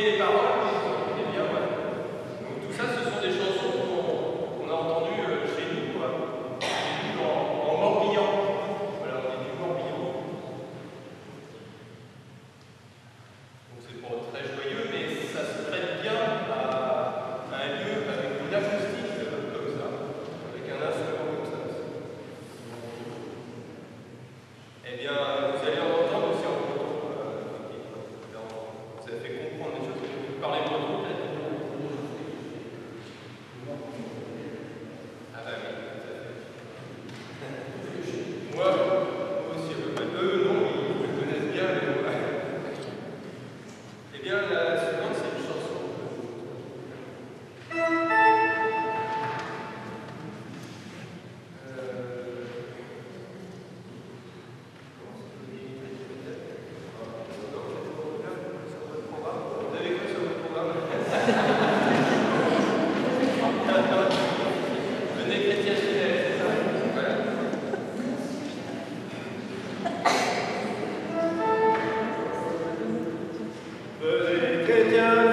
oublié les paroles, eh bien voilà. Donc tout ça, ce sont des chansons qu'on a entendues chez nous, en Morbihan. Voilà, on est du Morbihan. Donc c'est pas très joyeux, mais ça se prête bien à un lieu avec une acoustique comme ça, avec un instrument comme ça. Eh bien, vous allez en entendre aussi en breton. Ça fait comprendre des choses. Vous parlez breton peut-être? Ah bah oui, tout à fait. Moi aussi, à peu près. Eux, non, ils me connaissent bien, mais moi. Eh bien, la suivante, c'est une chanson. Vous avez quoi sur votre programme? Venez chrétien fidèle, c'est ça? Voilà. Venez chrétien